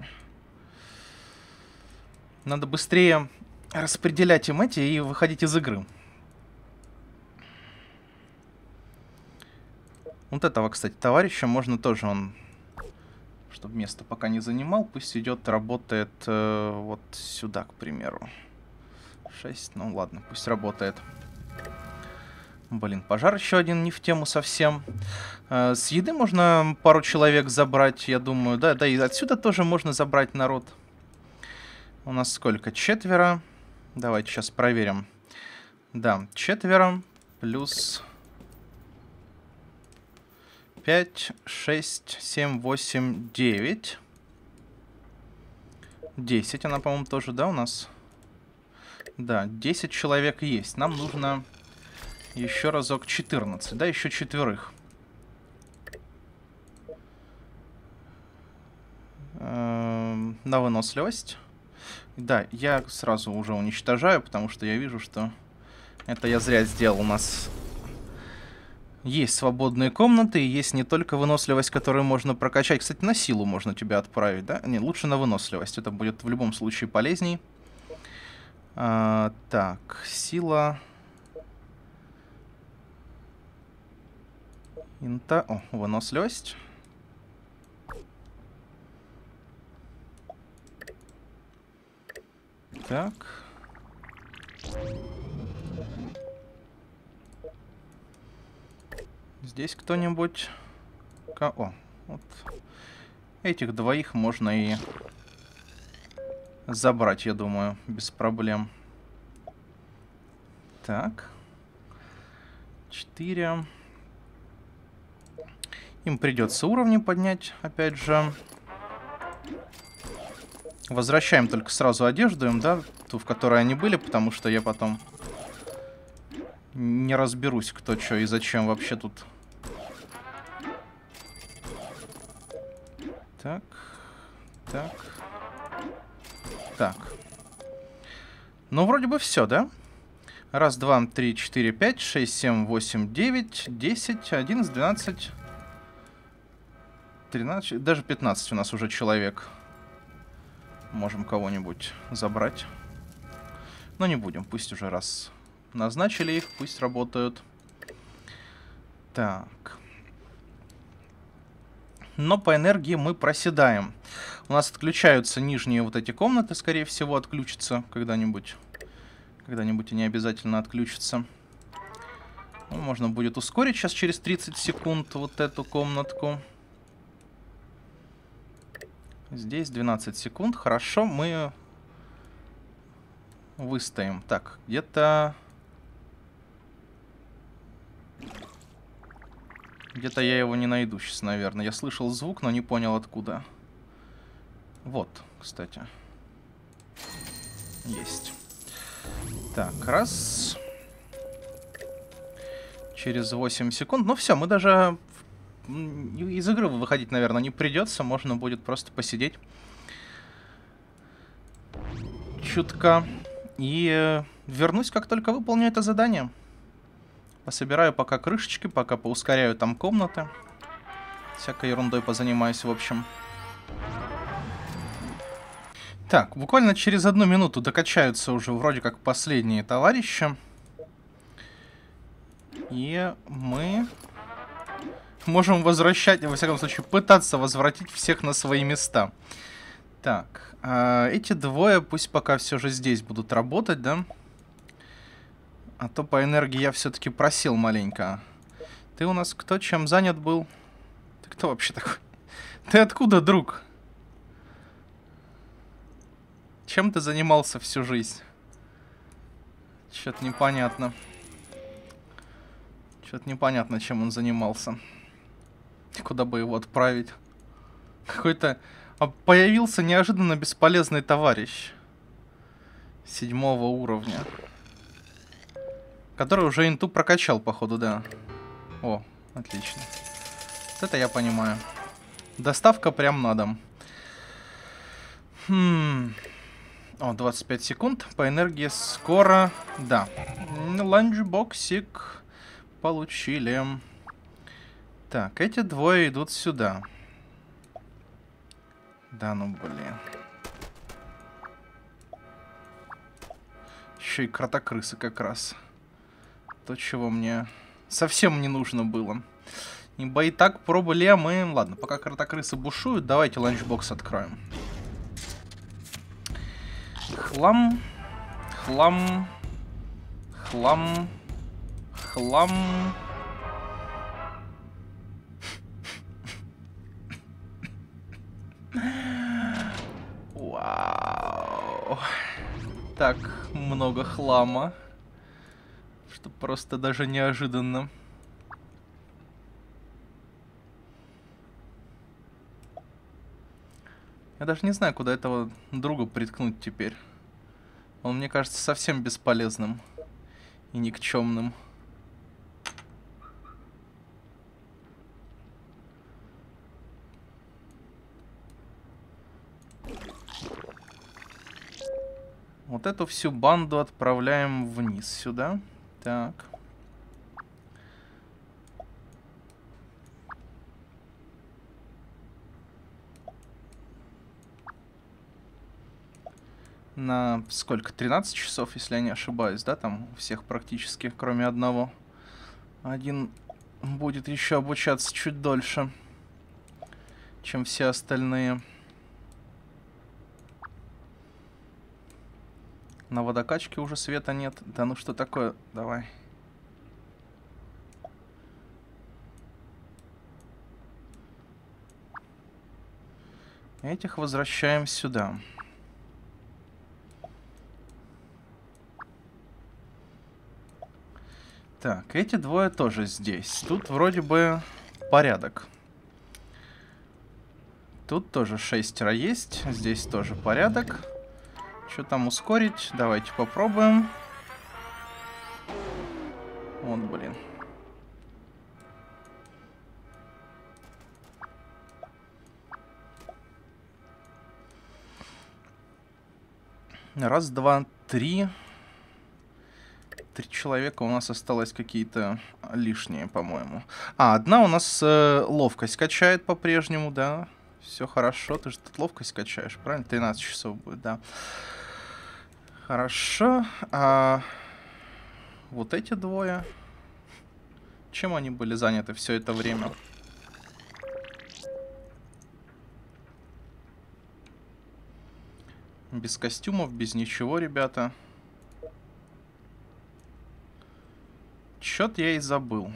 Надо быстрее распределять им эти и выходить из игры. Вот этого, кстати, товарища можно тоже, он, чтобы место пока не занимал, пусть идет, работает вот сюда, к примеру. 6, ну ладно, пусть работает. Блин, пожар еще один не в тему совсем. С еды можно пару человек забрать, я думаю. Да, и отсюда тоже можно забрать народ. У нас сколько? 4. Давайте сейчас проверим. Да, 4 плюс 5, 6, 7, 8, 9. 10 она, по-моему, тоже, да, у нас? Да, 10 человек есть. Нам нужно еще разок 14. Да, еще 4. На выносливость. Да, я сразу уже уничтожаю, потому что я вижу, что это я зря сделал. У нас есть свободные комнаты, и есть не только выносливость, которую можно прокачать. Кстати, на силу можно тебя отправить, да? Не, лучше на выносливость. Это будет в любом случае полезней. Так, сила. Инта. О, выносливость. Так. Здесь кто-нибудь... О, вот. Этих двоих можно и забрать, я думаю, без проблем. Так. 4. Им придется уровни поднять, опять же. Возвращаем только сразу одежду им, да, ту, в которой они были, потому что я потом не разберусь, кто что и зачем вообще тут. Так, так, так. Ну, вроде бы все, да? 1, 2, 3, 4, 5, 6, 7, 8, 9, 10, 11, 12, 13, даже 15 у нас уже человек. Можем кого-нибудь забрать. Но не будем, пусть уже раз назначили их, пусть работают. Так. Но по энергии мы проседаем. У нас отключаются нижние вот эти комнаты, скорее всего, отключатся когда-нибудь. Когда-нибудь они обязательно отключатся. Ну, можно будет ускорить сейчас через 30 секунд вот эту комнатку. Здесь 12 секунд. Хорошо, мы выстоим. Так, где-то... Где-то я его не найду сейчас, наверное. Я слышал звук, но не понял откуда. Вот, кстати. Есть. Так, раз. Через 8 секунд. Ну все, мы даже... Из игры выходить, наверное, не придется. Можно будет просто посидеть. Чутка. И вернусь, как только выполню это задание. Пособираю пока крышечки, пока поускоряю там комнаты. Всякой ерундой позанимаюсь, в общем. Так, буквально через 1 минуту докачаются уже вроде как последние товарищи. И мы можем возвращать, во всяком случае, пытаться возвратить всех на свои места. Так, эти двое пусть пока все же здесь будут работать, да? А то по энергии я все-таки просил маленько. Ты у нас кто чем занят был? Ты кто вообще такой? Ты откуда, друг? Чем ты занимался всю жизнь? Что-то непонятно. Что-то непонятно, чем он занимался. Куда бы его отправить? Какой-то... появился неожиданно бесполезный товарищ. 7-го уровня. Который уже инту прокачал, походу, да. О, отлично. Вот это я понимаю. Доставка прям на дом. О, 25 секунд. По энергии скоро. Да. Ланчбоксик получили. Так, эти двое идут сюда. Да ну блин. Еще и кротокрысы как раз. То, чего мне совсем не нужно было. Ибо и так проблемы. Ладно, пока кротокрысы бушуют, давайте ланчбокс откроем. Хлам. Хлам. Хлам. Хлам. Вау. Так много хлама, что просто даже неожиданно. Я даже не знаю, куда этого друга приткнуть теперь. Он, мне кажется, совсем бесполезным и никчемным. Вот эту всю банду отправляем вниз сюда. Так. На сколько? 13 часов, если я не ошибаюсь, да? Там у всех практически, кроме одного. Один будет еще обучаться чуть дольше, чем все остальные. На водокачке уже света нет. Да ну что такое? Давай. Этих возвращаем сюда. Так, эти двое тоже здесь. Тут вроде бы порядок. Тут тоже 6 есть. Здесь тоже порядок. Что там ускорить? Давайте попробуем. Вот, блин. Раз, два, три. 3 человека у нас осталось какие-то лишние, по-моему. А, одна у нас ловкость качает по-прежнему, да. Все хорошо. Ты же тут ловкость качаешь, правильно? 13 часов будет, да. Хорошо. А вот эти двое. Чем они были заняты все это время? Без костюмов, без ничего, ребята. Чё-то я и забыл.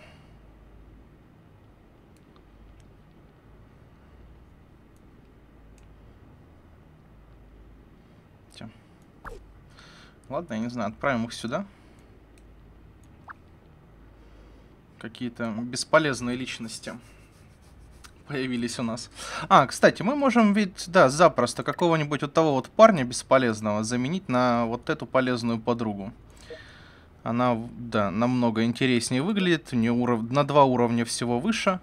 Ладно, я не знаю, отправим их сюда. Какие-то бесполезные личности появились у нас. А, кстати, мы можем ведь, да, запросто какого-нибудь вот того вот парня бесполезного заменить на вот эту полезную подругу. Она, да, намного интереснее выглядит. У нее на 2 уровня всего выше.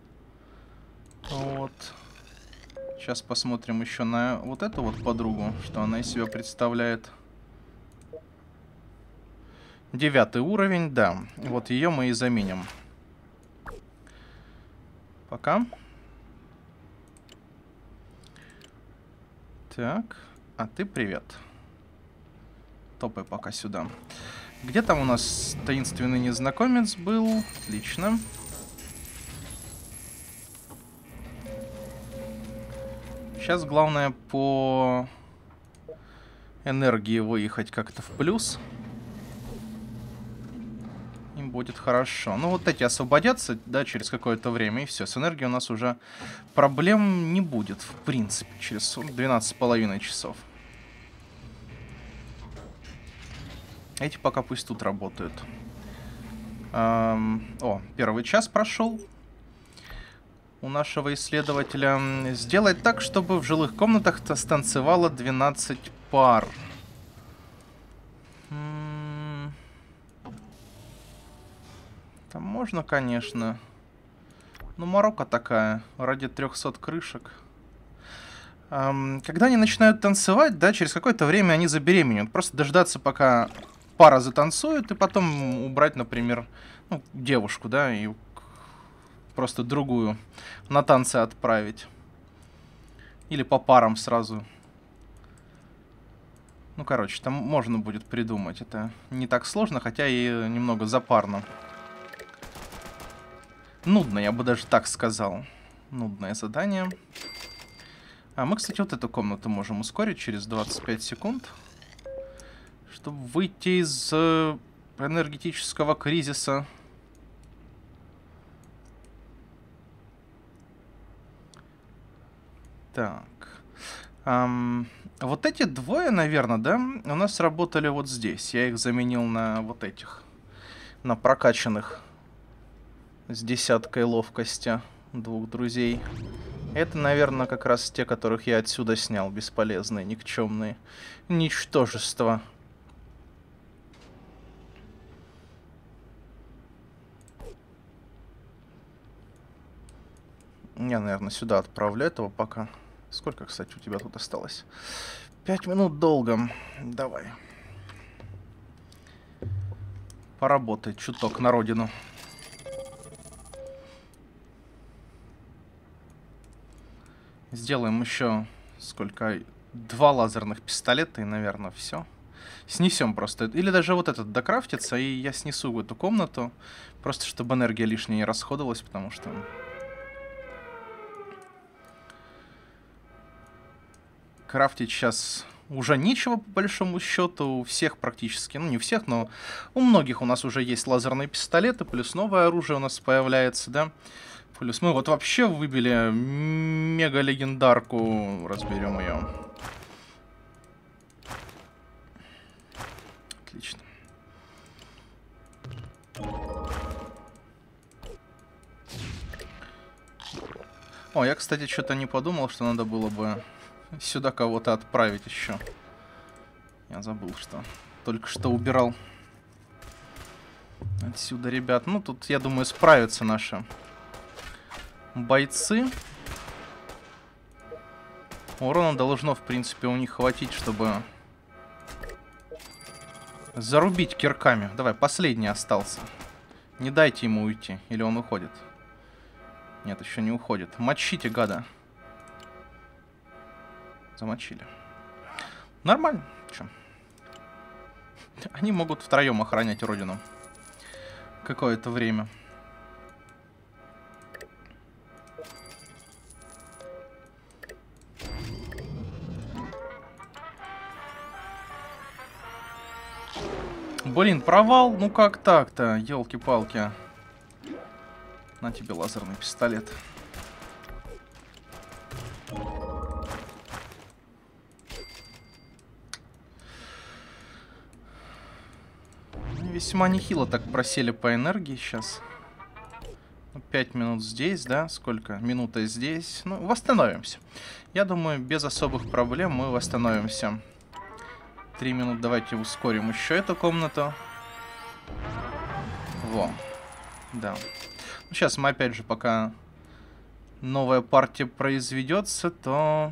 Вот. Сейчас посмотрим еще на вот эту вот подругу, что она из себя представляет. 9 уровень, да. Вот ее мы и заменим. Пока. Так. А ты привет. Топай пока сюда. Где там у нас таинственный незнакомец был? Отлично. Сейчас главное по энергии выехать как-то в плюс. Им будет хорошо. Ну вот эти освободятся, да, через какое-то время, и все. С энергией у нас уже проблем не будет, в принципе, через 12,5 часов. Эти пока пусть тут работают. О, первый час прошел у нашего исследователя. Сделать так, чтобы в жилых комнатах станцевало 12 пар. Там можно, конечно. Но морока такая, ради 300 крышек. Когда они начинают танцевать, да, через какое-то время они забеременеют. Просто дождаться, пока пара затанцует, и потом убрать, например, ну, девушку, да, и просто другую на танцы отправить. Или по парам сразу. Ну, короче, там можно будет придумать. Это не так сложно, хотя и немного запарно. Нудно, я бы даже так сказал. Нудное задание. А мы, кстати, вот эту комнату можем ускорить через 25 секунд. Чтобы выйти из энергетического кризиса. Так. Вот эти двое, наверное, да, у нас работали вот здесь. Я их заменил на вот этих. На прокачанных. С 10 ловкости двух друзей. Это, наверное, как раз те, которых я отсюда снял. Бесполезные, никчемные. Ничтожества. Я, наверное, сюда отправлю этого пока. Сколько, кстати, у тебя тут осталось? 5 минут долго. Давай. Поработай чуток на родину. Сделаем еще сколько? 2 лазерных пистолета и, наверное, все. Снесем просто. Или даже вот этот докрафтится, и я снесу в эту комнату. Просто чтобы энергия лишняя не расходовалась, потому что... Крафтить сейчас уже нечего, по большому счету. У всех практически, ну не у всех, но у многих у нас уже есть лазерные пистолеты. Плюс новое оружие у нас появляется, да. Плюс мы вот вообще выбили мега-легендарку. Разберем ее. Отлично. О, я, кстати, что-то не подумал, что надо было бы сюда кого-то отправить еще. Я забыл, что только что убирал отсюда ребят. Ну, тут, я думаю, справятся наши бойцы. Урона должно, в принципе, у них хватить, чтобы зарубить кирками. Давай, последний остался. Не дайте ему уйти, или он уходит. Нет, еще не уходит. Мочите, гада. Замочили. Нормально. Чё? Они могут втроем охранять родину. Какое-то время. Блин, провал? Ну как так-то? Ёлки-палки. На тебе лазерный пистолет. Весьма нехило так просели по энергии сейчас. 5 минут здесь, да? Сколько? Минута здесь. Ну, восстановимся. Я думаю, без особых проблем мы восстановимся. 3 минут. Давайте ускорим еще эту комнату. Во. Да. Ну, сейчас мы опять же, пока новая партия произведется, то...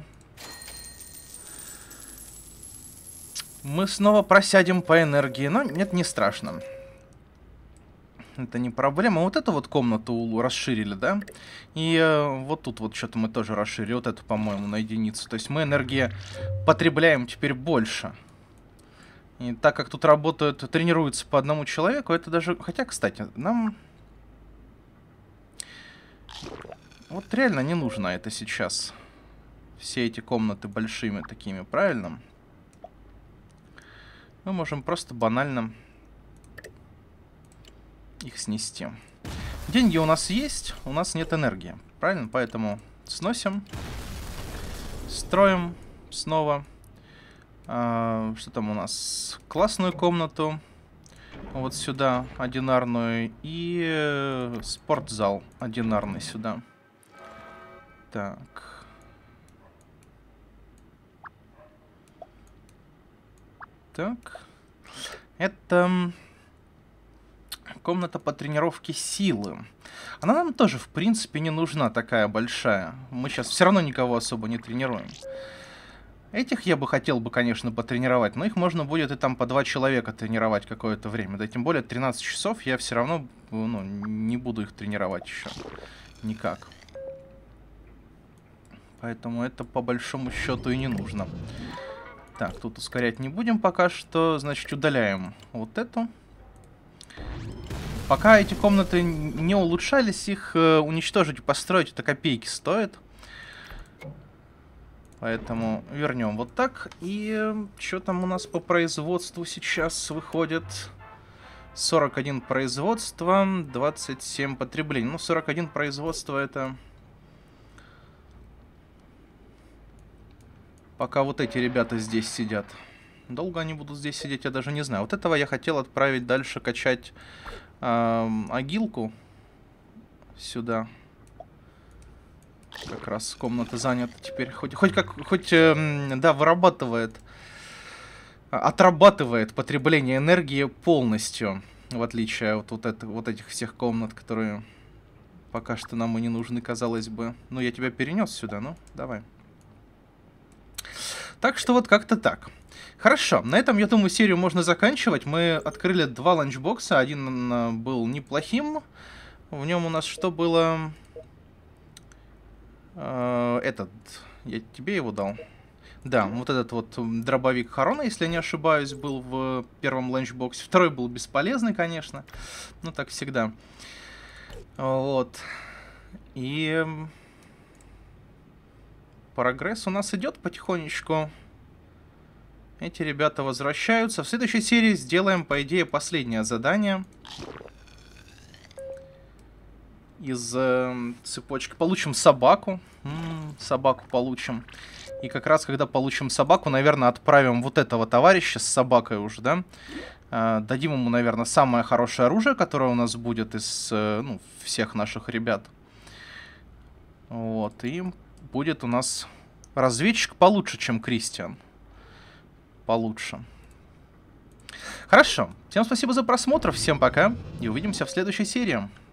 мы снова просядем по энергии, но нет, не страшно. Это не проблема. Вот эту вот комнату расширили, да? И вот тут вот что-то мы тоже расширили. Вот эту, по-моему, на единицу. То есть мы энергии потребляем теперь больше. И так как тут работают, тренируются по одному человеку, это даже... Хотя, кстати, нам... вот реально не нужно это сейчас. Все эти комнаты большими такими, правильно? Мы можем просто банально их снести. Деньги у нас есть, у нас нет энергии. Правильно? Поэтому сносим. Строим снова. Что там у нас? Классную комнату. вот сюда одинарную и спортзал одинарный сюда. Так. Так. Это комната по тренировке силы. Она нам тоже, в принципе, не нужна такая большая. Мы сейчас все равно никого особо не тренируем. Этих я бы хотел бы, конечно, потренировать, но их можно будет и там по 2 человека тренировать какое-то время. Да тем более 13 часов я все равно, ну, не буду их тренировать еще. Никак. Поэтому это по большому счету и не нужно. Так, тут ускорять не будем пока что. Значит, удаляем вот эту. Пока эти комнаты не улучшались, их уничтожить и построить это копейки стоит. Поэтому вернем вот так. И что там у нас по производству сейчас выходит? 41 производство, 27 потребление. Ну, 41 производство это... Пока вот эти ребята здесь сидят. Долго они будут здесь сидеть, я даже не знаю. Вот этого я хотел отправить дальше качать агилку сюда. Как раз комната занята теперь. Хоть да, вырабатывает, отрабатывает потребление энергии полностью. В отличие от вот этих всех комнат, которые пока что нам и не нужны, казалось бы. Ну, я тебя перенес сюда, ну, давай. Так что вот как-то так. Хорошо, на этом, я думаю, серию можно заканчивать. Мы открыли 2 ланчбокса. Один был неплохим. В нем у нас что было? Этот, я тебе его дал? Да, вот этот вот дробовик Харона, если я не ошибаюсь, был в первом ланчбоксе. Второй был бесполезный, конечно. Ну, так всегда. Вот. И... прогресс у нас идет потихонечку. Эти ребята возвращаются. В следующей серии сделаем, по идее, последнее задание. Из цепочки. Получим собаку. Собаку получим. И как раз, когда получим собаку, наверное, отправим вот этого товарища с собакой уже, да? Дадим ему, наверное, самое хорошее оружие, которое у нас будет из ну, всех наших ребят. Вот. И будет у нас разведчик получше, чем Кристиан. Получше. Хорошо. Всем спасибо за просмотр. Всем пока. И увидимся в следующей серии.